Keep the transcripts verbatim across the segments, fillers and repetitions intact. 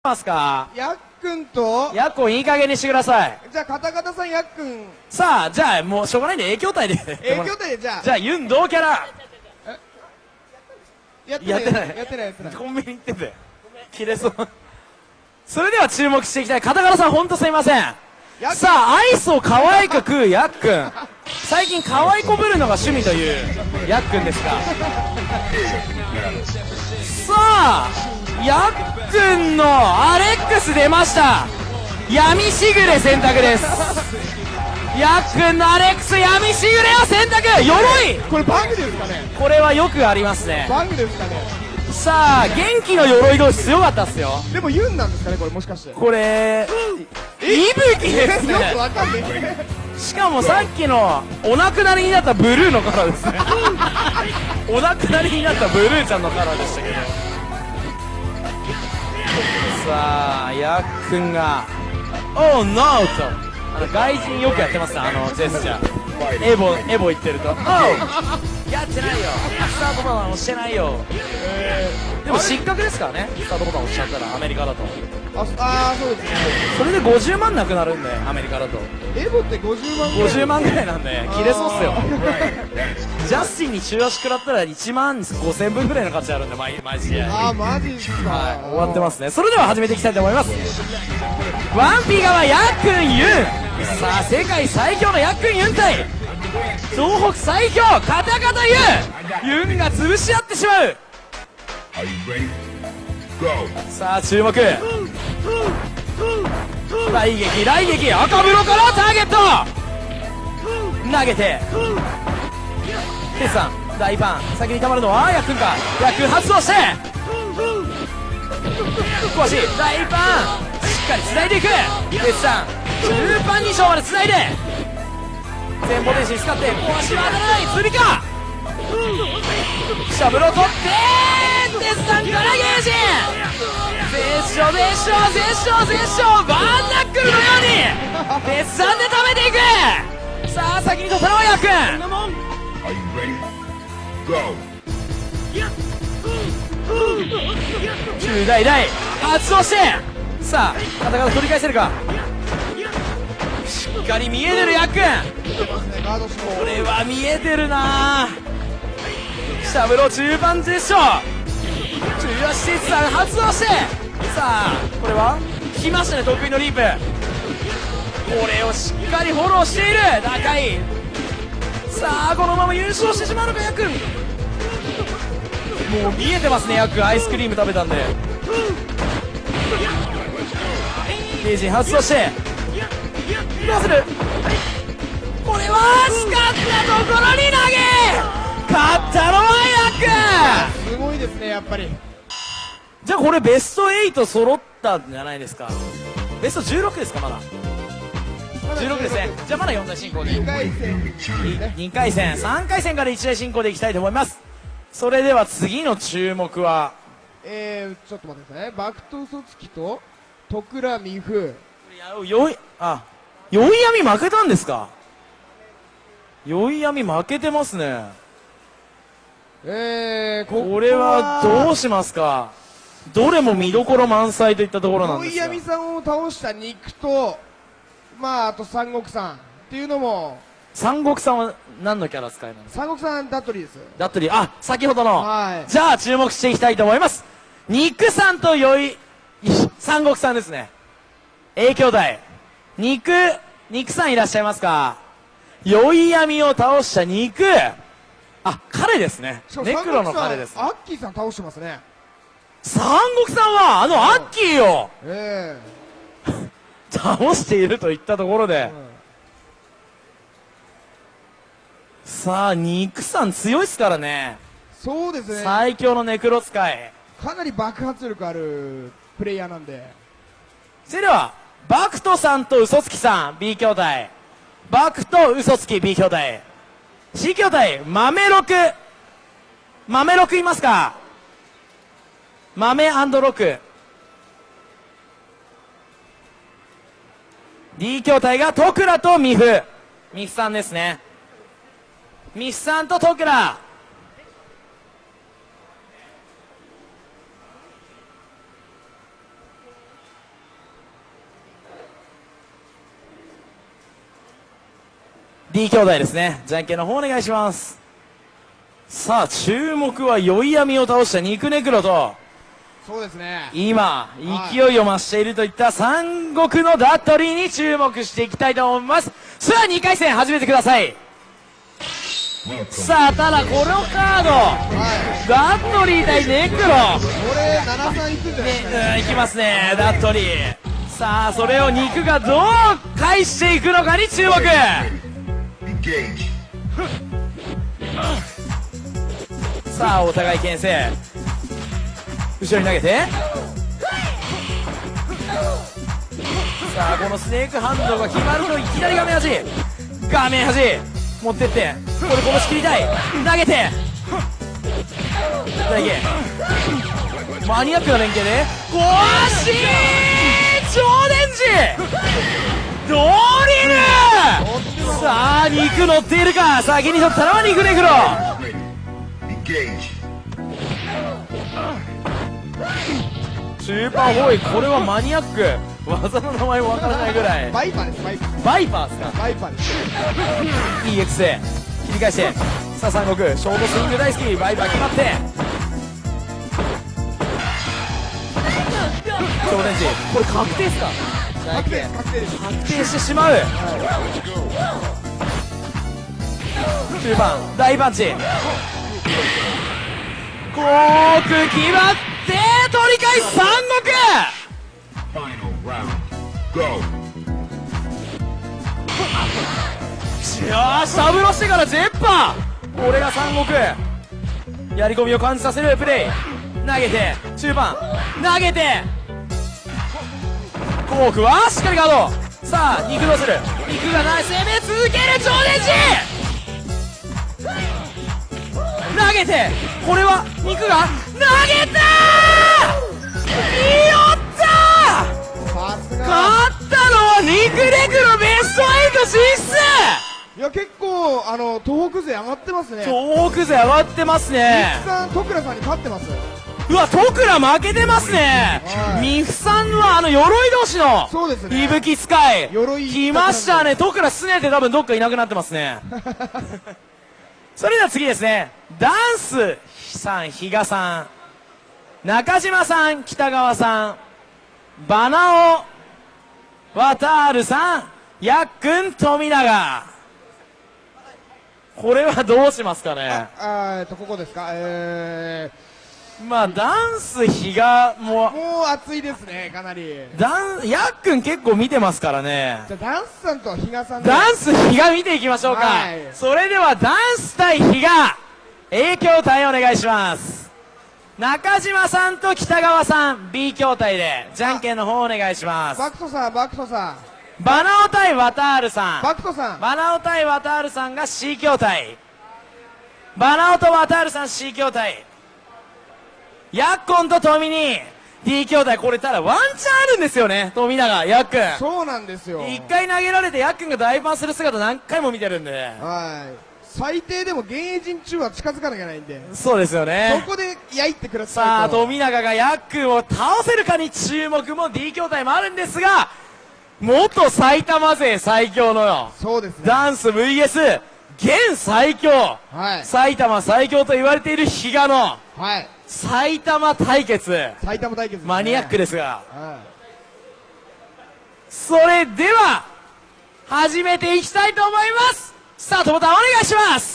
ますか。 やっくんとやっこいい加減にしてください。 じゃあカタカタさんやっくんさあ、じゃあもうしょうがないんで影響体で影響体でじゃあじゃあユン同キャラやってないやってないやってないやってないコンビニ行ってて切れそう。それでは注目していきたい。カタカタさんほんとすいません。さあ、アイスを可愛く食うやっくん。最近可愛いこぶるのが趣味というやっくんですが、さあやっくんのアレックス出ました。闇しぐれ選択です。やっくんのアレックス闇しぐれを選択。鎧、 これバグですかね。 これはよくありますね。 バグですかね。 さあ元気の鎧同士強かったっすよ。 でもユンなんですかねこれもしかして。 これ息吹ですよくね。 わかんないしかもさっきのお亡くなりになったブルーのカラーですね。お亡くなりになったブルーちゃんのカラーでしたけど、さあやっくんが「オーノー」とあの外人よくやってますね、あのジェスチャー。エボエボ言ってると「オー」やってないよ、スタートボタン押してないよ。でも失格ですからね、スタートボタン押しちゃったらアメリカだと。 ああーそうですね。 それでごじゅうまんなくなるんで、アメリカだとエボってごじゅうまんぐらい。 ごじゅうまんぐらいなんで切れそうっすよ。ジャスティンに中足食らったらいちまんごせんぶんぐらいの価値あるんで、毎毎試合。 あーマジっすか。 はい、終わってますね。それでは始めていきたいと思います。ワンピ側やっくんユン。さあ世界最強のやっくんユン対東北最強カタカタユン。ユンが潰し合ってしまう。さあ注目、大撃大撃赤風呂からターゲット投げて、テスさん大パン先に溜まるのはやっくんか。やっくん発動して壊し大パンしっかり繋いでいく。テスさん中盤に章まで繋いで前方電子使って壊しは当たらない。釣りかシャブロを取ってテスさんからゲージ絶唱絶唱絶唱絶唱バーンナックルのようにテスさんで食べていく。さあ先に取ったのはやっくん。中大大発動してさあカタカタ取り返せるか。しっかり見えてるやっくん。これは見えてるな。シャブロ中盤絶唱中足テスさん発動してさあこれは来ましたね、得意のリープ。これをしっかりフォローしている中井。さあこのまま優勝してしまうのかやっくん。もう見えてますね、やっくんアイスクリーム食べたんで。ゲージ発動してどうする。これは使ったところに投げ勝ったのはやっくん。 すごいですねやっぱり。 じゃあこれベストエイト揃ったんじゃないですか。ベストじゅうろくですか。まだじゅうろくですね。じゃあまだよん大進行でにかい戦にかい戦さんかい戦からいち大進行でいきたいと思います。それでは次の注目はえー、ちょっと待ってくださいね。バクトウソツキと徳良美風。 よいあよい闇負けたんですか。よい闇負けてますね。 えー、こここれはどうしますか。どれも見どころ満載といったところなんですが、 追い闇さんを倒した肉とまああと三国さんっていうのも。 三国さんは何のキャラ使いなんですか。 三国さんダットリーです。 だったりあ先ほどの、 はい。 じゃあ注目していきたいと思います。肉さんとよい三国さんですね。A兄弟肉肉さんいらっしゃいますか。よい闇を倒した肉、あ彼ですね。ネクロの彼です、ね、 アッキーさん倒してますね。 三国さんはあのアッキーをえ倒しているといったところで、 えー、 さあ肉さん強いっすからね。 そうですね。 最強のネクロ使い、 かなり爆発力あるプレイヤーなんで。 それではバクトさんと嘘つきさん B 兄弟、バクと嘘つき B 兄弟、 C 兄弟豆六豆六いますか。豆六 D 兄弟が徳良と美風美風さんですね。美風さんと徳良 D 兄弟ですね。じゃんけんの方お願いします。さあ注目は宵闇を倒した肉ネクロと、 そうですね。 今勢いを増しているといった三国のダットリーに注目していきたいと思います。さあにかい戦始めてください。さあただこのカード、 はい、 ダットリー対ネクロ、 これななさんいくんじゃないですかね。 ね、いきますねダットリー。さあそれを肉がどう返していくのかに注目。さあお互い牽制、後ろに投げて、さあこのスネークハンドが決まるといきなり画面端、画面端持ってって、これ殺し切りたい、投げて大げマニアックな連携で壊し超電磁ドリル。さあ肉乗っているか、先に取ったのは肉ネクロ。スーパーホイ、これはマニアック、技の名前もわからないぐらい。 バイパーです。バイパーバイパーですか。 バイパーです。 イーエックス で切り返して、さあ三国ショートスイング大好き、バイパー決まって超電磁、これ確定ですか。 確定確定です。 確定してしまう。中盤大パンチ、コーク決まって取り返す三国。よーしサブロしてからジェッパー、これが三国やり込みを感じさせるプレイ。投げて中盤投げてコークはしっかりガード。さあ肉どうする、肉がない攻め続ける超電磁投げて、これは肉が投げたー、よったー、 さすが。 勝ったのは肉ネクロ、ベストエイト進出。 いや結構あの東北勢上がってますね。 東北勢上がってますね。 ミフさん徳良さんに勝ってます。 うわ徳良負けてますね。 はいミフさんはあの鎧同士のそうですね。 息吹スカイ鎧来ましたね。徳良すねて多分どっかいなくなってますね。それでは次ですね、ダンスさん、比嘉さん、中島さん、北川さん、バナオ、ワタールさん、ヤックン、富永。これはどうしますかね。 ああえっとここですか。えまあダンス比嘉もー、もう熱いですねかなり。 ダンヤックン結構見てますからね。 じゃあダンスさんと比嘉さんで。 ダンス比嘉見ていきましょうか。 はいそれではダンス対比嘉、A 筐体お願いします。中島さんと北川さん B 筐体でじゃんけんの方お願いします。 バクトさんバクトさんバナオ対ワタールさん、 バクトさんバナオ対ワタールさんが C 筐体、バナオとワタールさん C 筐体、ヤッコンと富に D 筐体。これただワンチャンあるんですよね、富永ヤックン。 そうなんですよ。 一回投げられてヤックンが大パンする姿何回も見てるんで。 はい最低でも現役陣中は近づかなきゃいけないんで、 そうですよね。 そこで焼いてくださいと。 さあ富永がヤックンを倒せるかに注目も D 筐体もあるんですが、元埼玉勢最強のそうですね。 ダンス ブイエス 現最強、 はい埼玉最強と言われている比嘉のはい埼玉対決、 埼玉対決ですね。 マニアックですが、 はそれでは始めていきたいと思います。スタートボタンお願いします。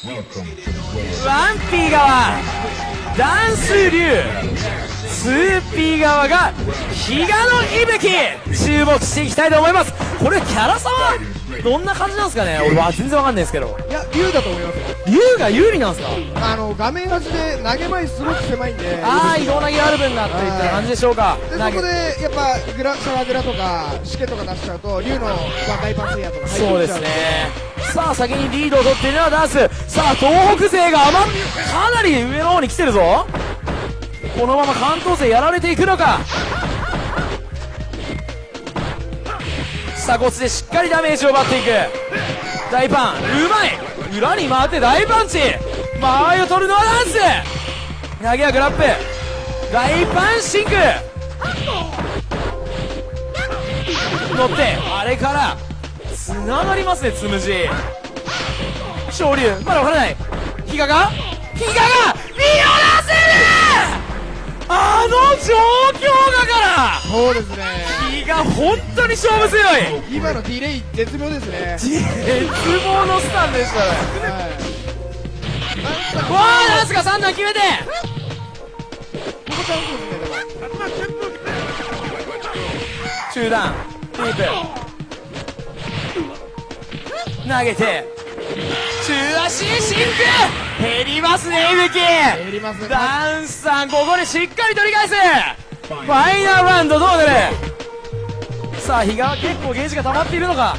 ワンピー側ダンス流、ツーピー側が比嘉の息吹、注目していきたいと思います。これキャラ差はどんな感じなんですかね。俺は全然わかんないですけど、 い、いや竜だと思いますよ。 龍が有利なんですか。 あの画面端で投げ前すごく狭いんで、 ああ移動投げがある分だっていった感じでしょうか。 で投げそこでやっぱグラシャワーグラとかシケとか出しちゃうと竜の大パンセイヤとか入ってきちゃそうですね。さあ先にリードを取っているのはダンス。さあ東北勢が余っかなり上の方に来てるぞ。このまま関東勢やられていくのか。鎖骨でしっかりダメージを奪っていく。大パンうまい、裏に回って大パンチ、間合いを取るのはダンス。投げはグラップ、大パンシンク乗って、あれから常繋がりますね、つむじ。昇竜、まだわからない。比嘉が比嘉が見下ろせる。あの状況だからそうですね。 比嘉本当に勝負強い。 今のディレイ絶妙ですね。 絶望のスタンでしたね。 はい、 わあ、ダンスがさん段決めて、 ここチャンスですね。でも中段キープ投げて中足シンク減りますね、いぶき。 減りますね。 ダンスさんここでしっかり取り返す。ファイナルラウンドどう出る。さあ比嘉は結構ゲージが溜まっているのか。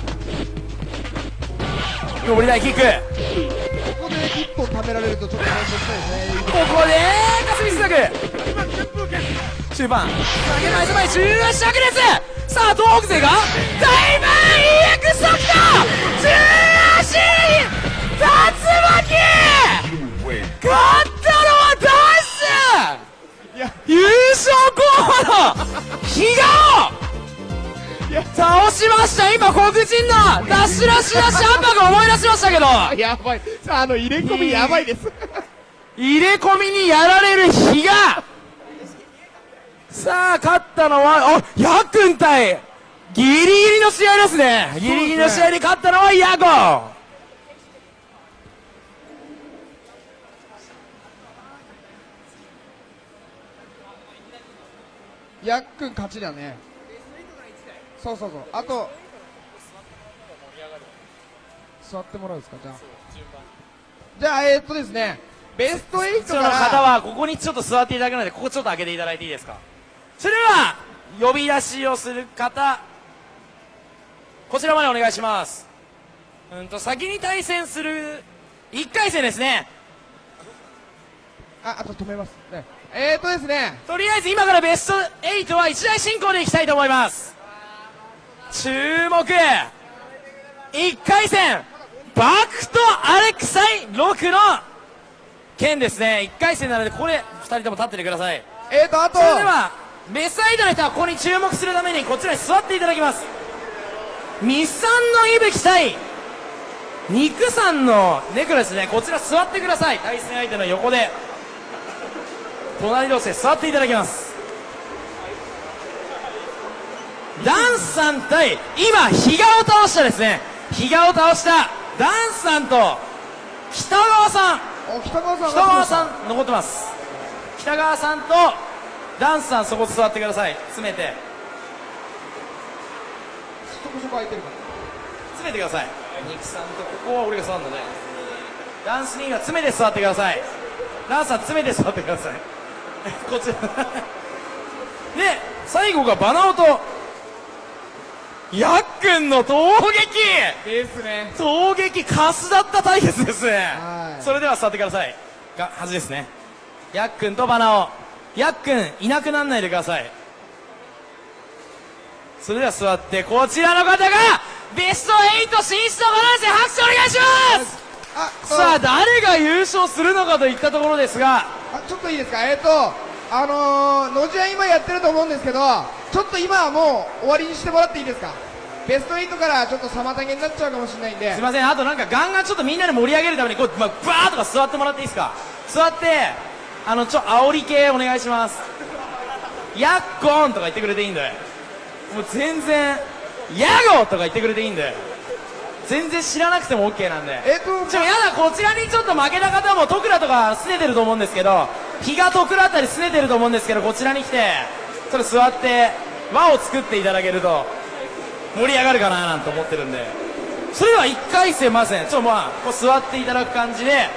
上り台キック、 ここでいっぽん貯められるとちょっと練習したいですね。 ここで霞須作中盤投げ前前中足炸裂。さあ東北勢が大門 イーエックス 速度中足竜巻勝ったのはダンス。 いや優勝候補の比嘉をいや倒しました。今黒人のダッシュラッシュダッシュハンバーグ思い出しましたけど、 やばい。さあ、あの入れ込みやばいです。 入れ込みにやられる比嘉。さあ勝ったのはおヤックン対ギリギリの試合ですね。ギリギリの試合で勝ったのはヤゴ。 ヤックン勝ちだね。そうそうそう。あと座ってもらうんですか。じゃあじゃあえー、っとですね、ベストエイトそのから方はここにちょっと座っていただくので、ここちょっと開けていただいていいですか。それでは呼び出しをする方、こちらまでお願いします。うんと先に対戦するいっかい戦ですね。 あ、あと止めますね。えー、っとですね、 とりあえず今からベストエイトは一大進行でいきたいと思います。注目いっかい戦バクとアレクサイろくの剣ですね。いっかい戦なのでここでふたりとも立っててください。 えー、っとあとそれではベストエイトの人はここに注目するためにこちらに座っていただきます。日産のいぶき対肉さんのネクレスね、こちら座ってください。対戦相手の横で隣同士で座っていただきます。ダンスさん対今比嘉を倒したですね、比嘉を倒したダンスさんと北川さん、 お北川さん北川さん残ってます。北川さんとダンスさんそこ座ってください。詰めてそこそこ空いてるから詰めてください。肉さんとここは俺が座るので、ダンスには詰めて座ってください。ダンスさん詰めて座ってくださいこちらで最後がバナオとヤックンの投撃ですね。 投撃カスだった対決ですね。 はいそれでは座ってくださいがはずですね。ヤックンとバナオ、ヤックンいなくならないでください。それでは座って、こちらの方がベストエイト進出の方です。拍手お願いします。 あさあ誰が優勝するのかといったところですが、 あちょっといいですか。えー、っとあのー、のじは今やってると思うんですけど、ちょっと今はもう終わりにしてもらっていいですか。ベストエイトからちょっと妨げになっちゃうかもしれないんで。 すいません、あとなんかガンガンちょっとみんなで盛り上げるためにこう、まあ、バーッとか座ってもらっていいですか。座ってあのちょ煽り系お願いします。ヤッコンとか言ってくれていいんで、もう全然ヤゴとか言ってくれていいんで、全然知らなくても OK なんで。 えー、っとちょやだ、こちらにちょっと負けた方もトクラとか拗ねてると思うんですけど、比嘉トクラあたり拗ねてると思うんですけど、こちらに来てちょっと座って輪を作っていただけると盛り上がるかななんて思ってるんで、それではいっかい戦まずね、ちょっとまあこう座っていただく感じで、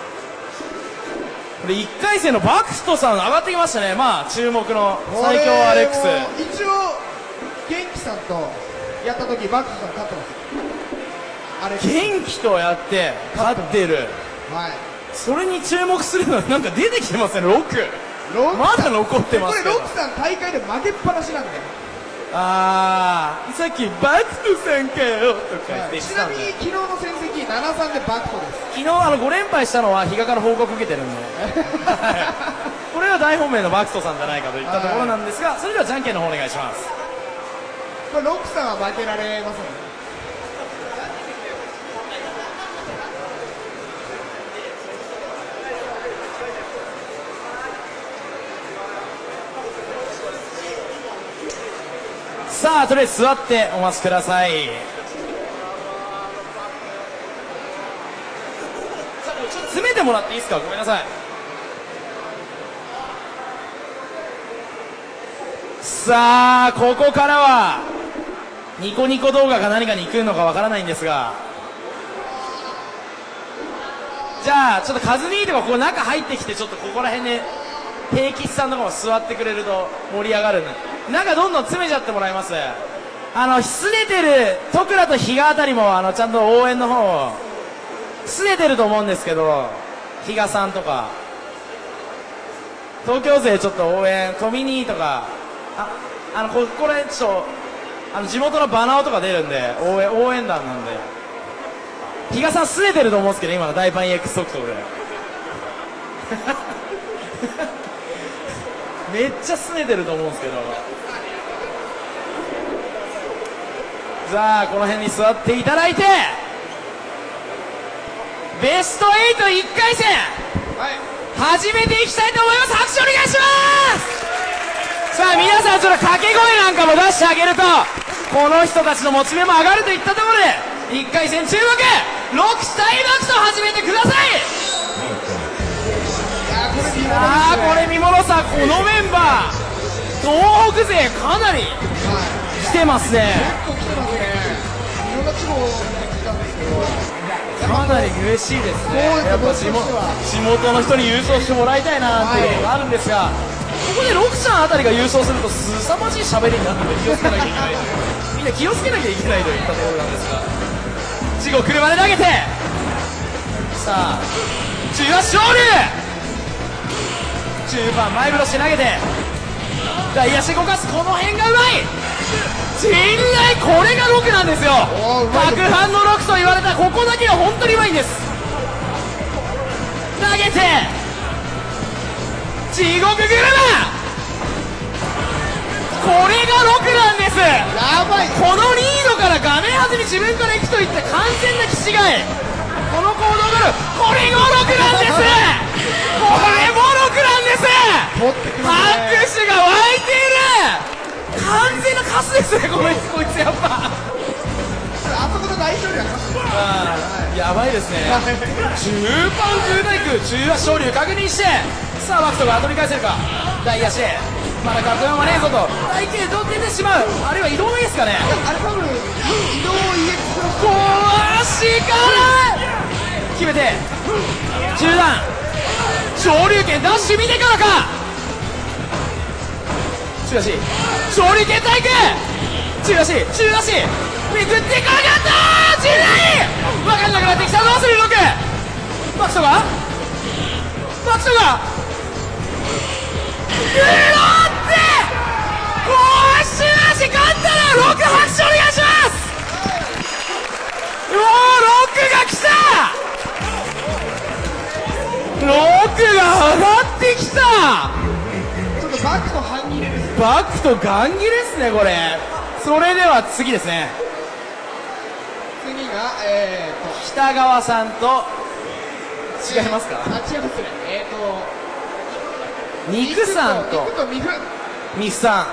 これいっかい戦のバクトさん上がってきましたね。まあ注目の最強アレックス。 これも一応元気さんとやった時バックさん勝ってます。あれ元気とやって勝ってる。 はい。 それに注目するのはなんか出てきてますね。ロックロックまだ残ってますけど、 これロックさん大会で負けっぱなしなんで、 あーさっきバクトさんかよとか言って言ってちたんで、 なみに昨日の戦績ななさんでバクトです。 昨日あのご連敗したのは比嘉から報告受けてるんでこれが大本命のバクトさんじゃないかといったところなんですが、それではじゃんけんの方お願いします。 これロックさんは負けられませんね。 さあとりあえず座ってお待ちください。さあちょっと詰めてもらっていいですか。ごめんなさい。さあここからはニコニコ動画か何かに行くのかわからないんですが、じゃあちょっとカズニーとかここ中入ってきて、ちょっとここら辺で平吉さんとかも座ってくれると盛り上がるんで、中どんどん詰めちゃってもらいます。あのすねてる徳倉と比嘉あたりもあのちゃんと応援の方をすねてると思うんですけど、比嘉さんとか東京勢ちょっと応援、トミニーとか、ああのここら辺ちょっとあの地元のバナオとか出るんで応援応援団なんで、比嘉さんすねてると思うんですけど、今の大パン イーエックス 特等でめっちゃすねてると思うんですけど、さあこの辺に座っていただいて、ベストエイトいっかい戦、はい、始めていきたいと思います。拍手お願いします。さあ皆さんちょっと掛け声なんかも出してあげると、この人たちのモチベも上がるといったところで、いっかい戦注目ろく対マックスを始めてください。さあこれ見ものさ、このメンバー東北勢かなり来てますね。 結構来てますね。いろんな地方に来たんですけど、 かなり嬉しいですね。やっぱ地元、地元の人に優勝してもらいたいなっていうのがあるんですが、ここでロクちゃんあたりが優勝するとすさまじい喋りになるので気をつけなきゃいけないみんな気をつけなきゃいけないといったところなんですが、事後車で投げて、さあ中足勝利、中盤前ブロして投げて外野手動かす、この辺がうまい。陣内、これがろくなんですよ。白飯のろくと言われたここだけは本当にうまいんです。投げて地獄車、これがろくなんです。 やばい。 このリードから画面端に自分から行くといった完全な気違い、この行動がある、これがろくなんです。これもろくなんです。拍手が湧いている。完全なカスですね、このこいつやっぱ。 あそこの大勝利はカスです。 あーやばいですね。中盤空大空中足昇竜確認して、さあバクトが後に返せるか。大足まだ確認はねえぞと、大形と出てしまう。あるいは移動がいいですかね。 あれ多分移動 イーエックス の小足から決めて中段昇竜拳ダッシュ見てからか。中足昇竜拳体育中足中足めくってかかったー。中大分かんなくなってきた。どうするロクバクトがバクトがうろってこう中足勝ったらろく拍手お願いします。うおーろくが来た。ろくが上がってきた。 ちょっとバックと半切れです。 バクとガン切れですねこれ。それでは次ですね。 次がえーと北川さんと違いますか。 あ、違いますね。えーと肉さんと肉とミフ。 ミフさん、 はい、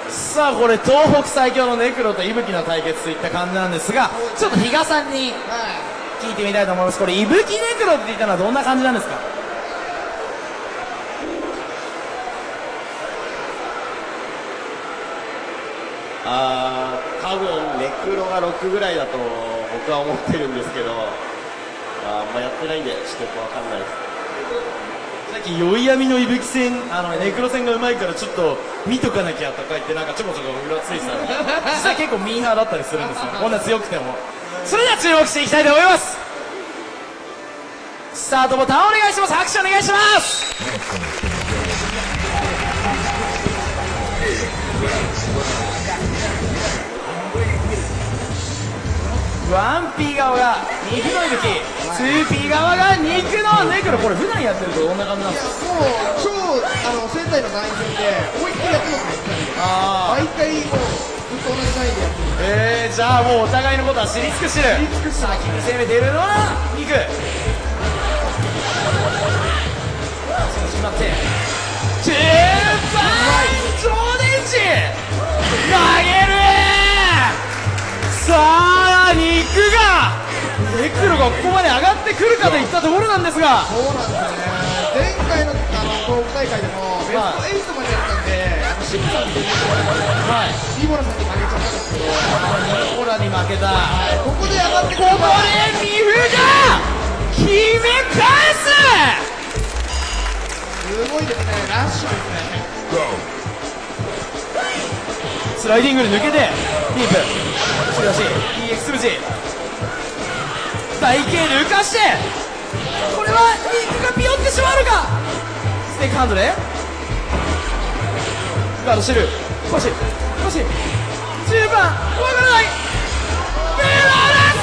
さあこれ東北最強のネクロと伊吹の対決といった感じなんですが、ちょっと比嘉さんに聞いてみたいと思います。これ伊吹ネクロって言ったのはどんな感じなんですか。 あー多分ネクロがろくぐらいだと僕は思ってるんですけど、あんまやってないんでちょっとよくわかんないです。 さっき宵闇の伊吹戦、あのネクロ戦がうまいからちょっと見とかなきゃとか言ってなんかちょこちょこ裏ついてたんで実際結構ミーハーだったりするんですよこんな強くても。それでは注目していきたいと思います。スタートボタンお願いします。拍手お願いします。ワンピー側が肉のいぶき、ツーピー側が肉のネクロ。これ普段やってるとどんな感じなんですか。 もう超あの仙台の内戦で思いっきりやってますね。 あ毎回もうずっと同じラインでやってる。 えー、じゃあもうお互いのことは知り尽くしてる。先に攻めているのは肉。始まって中盤上で黒がここまで上がってくるかといったところなんですが、 そうなんですよね。前回のあの東北大会でもベストエイトまでやったんで、あのシムさんっていうはい、 リボラさんに負けちゃったんですけど、 ニコラに負けた。 ここで上がってくここればでミフが決め返すごいですね。ラッシュですね。 す。スライディングで抜けてディープ突き出し イーエックス 無事台形抜かして、これはリンクがピヨってしまうのか。ステークハンドでガードしてる。少し少しじゅうばんわからない。ブロラ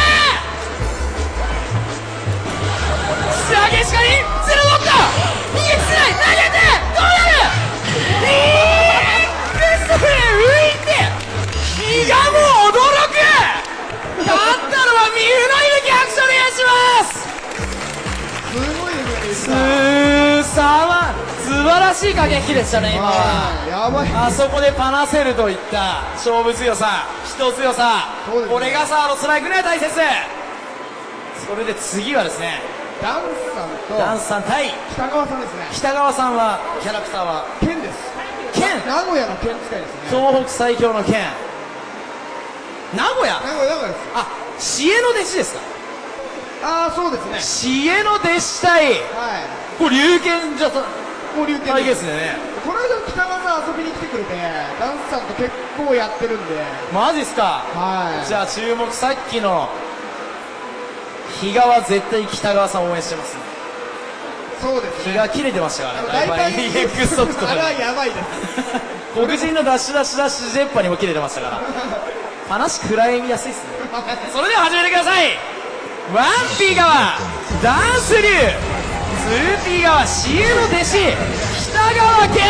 ス仕上げしかりゼロ取った。 イーエックス ない投げてどうなる。イーエックス で浮いて比嘉も驚く。勝ったのはミフのいるキャクションお願いします。 すごいですすね。 ーさま素晴らしい駆け引きでしたね今は。 はいやばい。 あそこでパナセルといった勝負強さ、人強さ、 そうですねこれがサードストライクね大切。それで次はですね、 ダンスさんとダンスさん対北川さんですね。 北川さんはキャラクターは剣です。 剣、 名古屋の剣使いですね。 東北最強の剣、名古屋、 名古屋名古屋です。 あ、知恵の弟子ですか。 ああそうですね。 知恵の弟子対はい。 これ龍剣じゃた交流剣対で。 決ですね。 この間北川さん遊びに来てくれて、ダンスさんと結構やってるんで。 マジっすか。 はい。 じゃあ注目、さっきの比嘉は絶対北川さん応援してますね。 そうですね。 日が切れてましたからね、 大体イーエックス ソフトあれはでやばいです。 黒人のダッシュダッシュダッシュジェッパにも切れてましたから話暗いやすいっすね。それでは始めてください。ワンピー側ダンス流、ツーピー側シエの弟子北川健。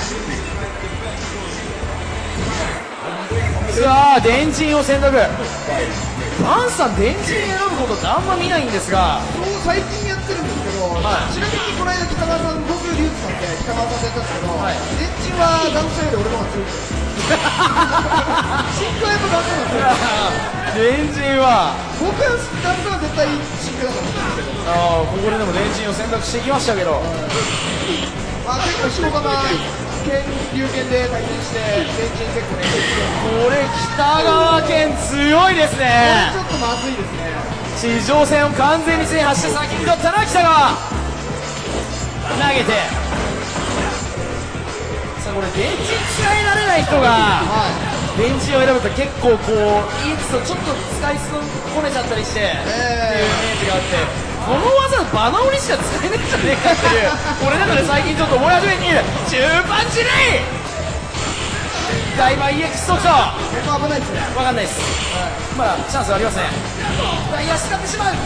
さあ電人を選択。ダンさん電人選ぶことってあんま見ないんですが、 そう最近やってるんですけど、 はいちなみにこの間北川さん、僕、リュウジさんで北川さんでやったんですけど、 はい電池はダンスより俺の方が強いです。シンクはやっぱダンスの方が強い。 電人は僕はダンスは絶対シンクだと思ってるんですけど、 ああここででも電人を選択してきましたけど、 まあ、結構仕事が剣、龍剣で対戦して、電池結構ね、 これ北川健強いですこれねち。ょっとまずいですね。 地上戦を完全に制覇して先に取ったのは北川。投げてさあこれ電池使い慣れない人がは電池を選ぶと結構こう イーエックス とちょっと使い損ねちゃったりして、っていうイメージがあって、この技バナオにしか使えないんじゃねえかっていう俺の中で最近ちょっと思い始めている。中パンチレイダイバー イーエックス ソフトい。ここ危ないですね。 わかんないです、まだチャンスはありますね。ダイヤ使ってしまう。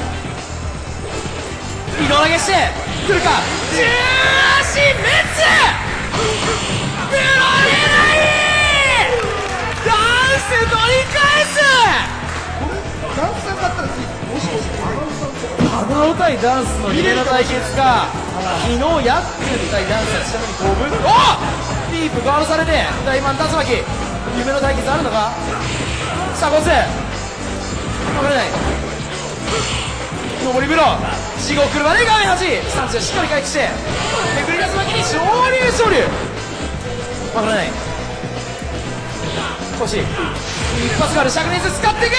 移動投げしてくるか、中足滅ブロれないダンス取り返す。 ダンスさんだったら次、もしかしてアナウンサーとパナオ対ダンスの夢の対決か。昨日ヤックン対ダンスはちなみにごぶんおディープガードされて大満竜巻夢の対決あるのか。さあコース分からない。上り風呂地獄車で画面端スタンスしっかり回復してめくり竜巻に昇竜昇竜分からない。少し一発がある灼熱使っていく。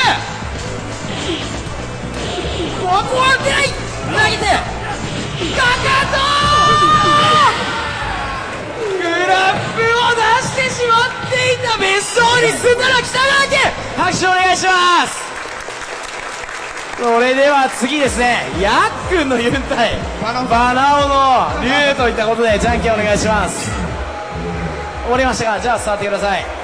ここは出ない投げてかかとグラップを出してしまっていた。別荘に進んだら北川家拍手お願いします。それでは次ですね、ヤックンのユン対バナオバナオの竜といったことでじゃんけんお願いします。終わりましたが、じゃあ座ってください。